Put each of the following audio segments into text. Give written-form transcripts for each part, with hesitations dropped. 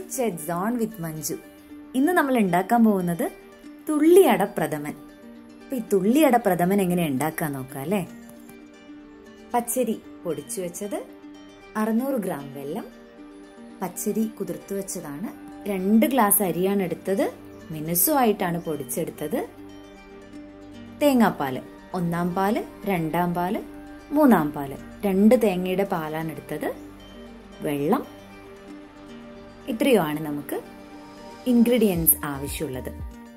Kids on with Manju. ഇന്ന് നമ്മൾ ഉണ്ടാക്കാൻ പോകുന്നത് തുള്ളി അടപ്രഥമൻ. അപ്പോൾ ഈ തുള്ളി അടപ്രഥമൻ എങ്ങനെ ഉണ്ടാക്കാൻ നോക്കാം അല്ലേ? പച്ചരി പൊടിച്ചു വെച്ചത്, 600 ഗ്രാം വെള്ളം, പച്ചരി കുതിർത്തു വെച്ചതാണ്, 2 ഗ്ലാസ് അരിയാണ് എടുത്തത്, മിനുസുമായിട്ടാണ് പൊടിച്ചെടുത്തത്, തേങ്ങാപ്പാല്, 1-ാം പാല്, 2-ാം പാല്, 3-ാം പാല്, 2 തേങ്ങയുടെ പാലാണ് എടുത്തത്, വെള്ളം. ഇത്രയുമാണ് നമുക്ക് ഇൻഗ്രീഡിയൻസ് ആവശ്യമുള്ളത്.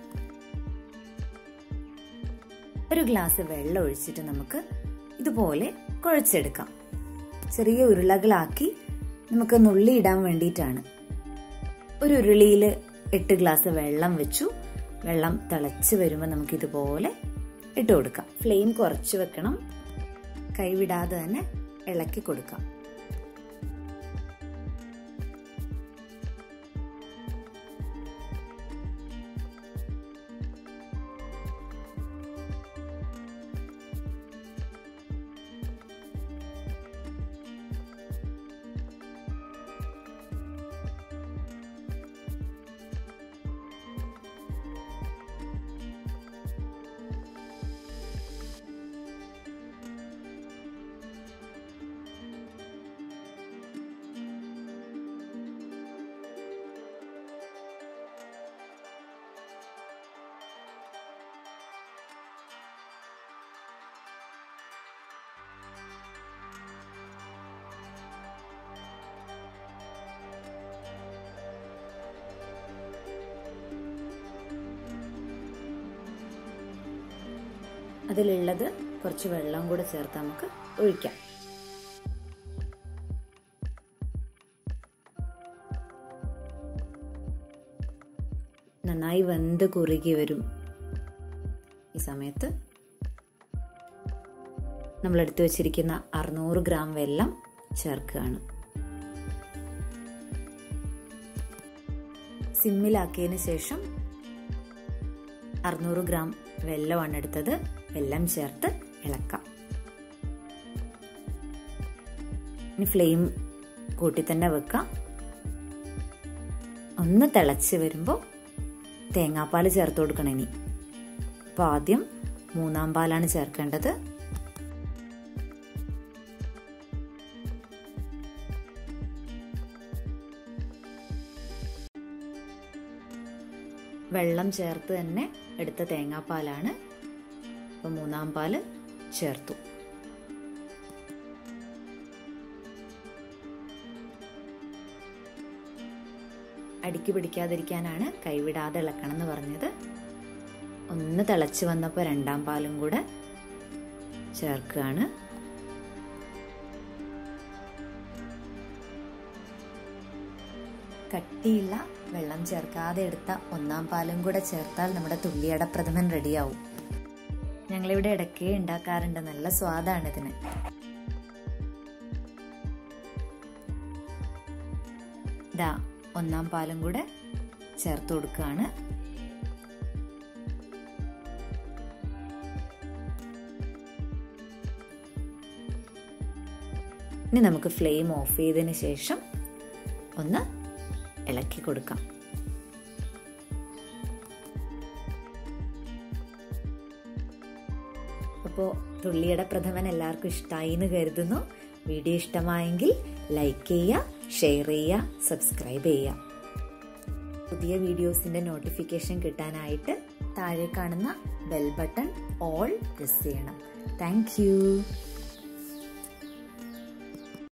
ഒരു ഗ്ലാസ് വെള്ളം ഒഴിച്ചിട്ട് നമുക്ക് ഇതുപോലെ കുഴച്ചെടുക്കാം. ചെറിയ ഉരുളകളാക്കി നമുക്ക് നുള്ളി ഇടാൻ വേണ്ടിയിട്ടാണ്. ഒരു ഉരുളിയിൽ 8 ഗ്ലാസ് വെള്ളം വെച്ചു. വെള്ളം തിളച്ച് വരുമ്പോൾ നമുക്ക് ഇതുപോലെ ഇട്ട് കൊടുക്കാം. ഫ്ലെയിം കുറച്ച് വെക്കണം. കൈവിടാതെ തന്നെ ഇളക്കി കൊടുക്കാം. അതിലുള്ളത് കുറച്ച് വെള്ളം കൂടെ ചേർത്ത് നമുക്ക് ഒഴിക്കാം. നന്നായി വെന്ത് കുറുകി വരും. ഈ സമയത്ത് നമ്മൾ എടുത്തു വെച്ചിരിക്കുന്ന 600 ഗ്രാം വെള്ളം ചേർക്കുകയാണ്. സിമ്മിലാക്കിയതിന് ശേഷം 600 ഗ്രാം വെള്ളമാണ് എടുത്തത്. വെള്ളം ചേർത്ത് ഇളക്കാം. ഇനി ഫ്ലെയിം കൂട്ടി തന്നെ വെക്കാം. ഒന്ന് തിളച്ച് വരുമ്പോൾ തേങ്ങാപ്പാൽ ചേർത്ത് കൊടുക്കണം. ഇനി അപ്പോൾ ആദ്യം 3-ാം പാലാണ് ചേർക്കേണ്ടത്. വെള്ളം ചേർത്ത് തന്നെ എടുത്ത തേങ്ങാപ്പാലാണ്. അപ്പോൾ 3-ാം പാല് ചേർത്തു. അടിക്ക് പിടിക്കാതിരിക്കാനാണ് കൈവിടാതെ ഇളക്കണം എന്ന് പറഞ്ഞത്. ഒന്ന് തിളച്ച് വന്നപ്പോൾ 2-ാം പാലും കൂടെ ചേർക്കുകയാണ്. കട്ടിയില്ല വെള്ളം ചേർക്കാതെ എടുത്ത 1-ാം പാലും കൂടെ ചേർത്താൽ നമ്മുടെ തുള്ളി അടപ്രഥമൻ റെഡിയാവും. ഞങ്ങളിവിടെ ഇടയ്ക്ക് ഉണ്ടാക്കാറുണ്ട്. നല്ല സ്വാദാണ് ഇതിന്. ദാ 1-ാം പാലും കൂടെ ചേർത്ത് കൊടുക്കുകയാണ്. ഇനി നമുക്ക് ഫ്ലെയിം ഓഫ് ചെയ്തതിന് ശേഷം ഒന്ന് ഇളക്കി കൊടുക്കാം. അപ്പോൾ തുള്ളിയുടെ പ്രഥമൻ എല്ലാവർക്കും ഇഷ്ടമായി എന്ന് കരുതുന്നു. വീഡിയോ ഇഷ്ടമായെങ്കിൽ ലൈക്ക് ചെയ്യുക, ഷെയർ ചെയ്യുക, സബ്സ്ക്രൈബ് ചെയ്യുക. പുതിയ വീഡിയോസിന്റെ നോട്ടിഫിക്കേഷൻ കിട്ടാനായിട്ട് താഴെ കാണുന്ന ബെൽ ബട്ടൺ ഓൾ പ്രസ് ചെയ്യണം. Thank U.